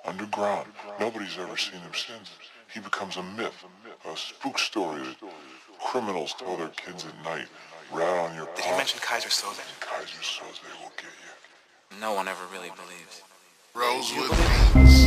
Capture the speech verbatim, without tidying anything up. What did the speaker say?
underground. Nobody's ever seen him since. He becomes a myth, a spook story that criminals tell their kids at night. Rat on your Did he mention Kaiser Soze? Kaiser Soze will get you. No one ever really believes. Rose with beats.